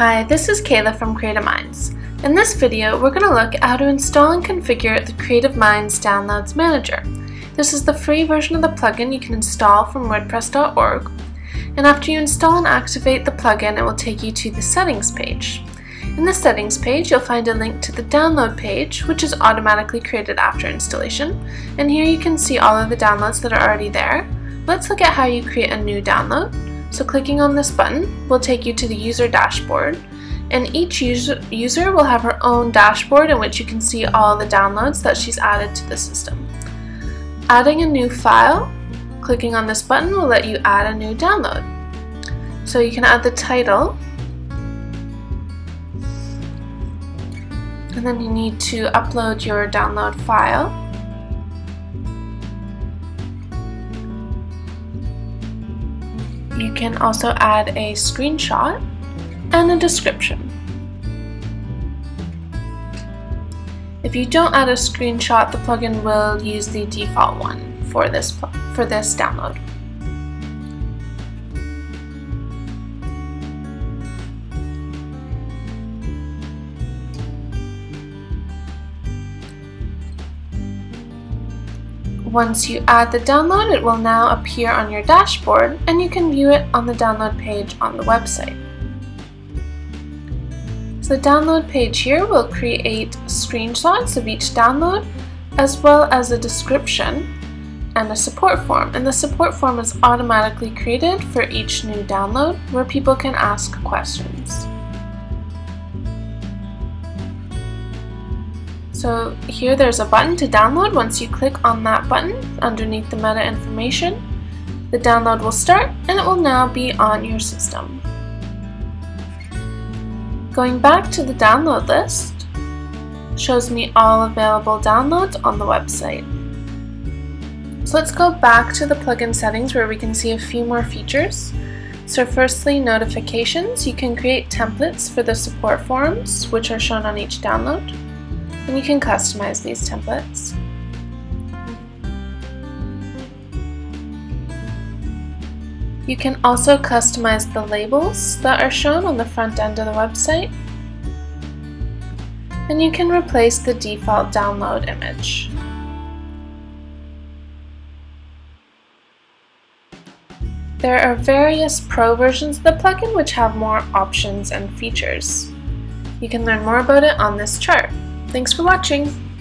Hi, this is Kayla from CreativeMinds. In this video, we're going to look at how to install and configure the CreativeMinds Downloads Manager. This is the free version of the plugin you can install from WordPress.org. And after you install and activate the plugin, it will take you to the settings page. In the settings page, you'll find a link to the download page, which is automatically created after installation. And here you can see all of the downloads that are already there. Let's look at how you create a new download. So clicking on this button will take you to the user dashboard, and each user will have her own dashboard in which you can see all the downloads that she's added to the system. Adding a new file, clicking on this button will let you add a new download. So you can add the title, and then you need to upload your download file. You can also add a screenshot and a description. If you don't add a screenshot, the plugin will use the default one for this download. Once you add the download, it will now appear on your dashboard, and you can view it on the download page on the website. So the download page here will create screenshots of each download, as well as a description and a support form. And the support form is automatically created for each new download, where people can ask questions. So here there's a button to download. Once you click on that button underneath the meta information, the download will start and it will now be on your system. Going back to the download list shows me all available downloads on the website. So let's go back to the plugin settings where we can see a few more features. So firstly, notifications. You can create templates for the support forms, which are shown on each download. And you can customize these templates. You can also customize the labels that are shown on the front end of the website. And you can replace the default download image. There are various pro versions of the plugin which have more options and features. You can learn more about it on this chart. Thanks for watching!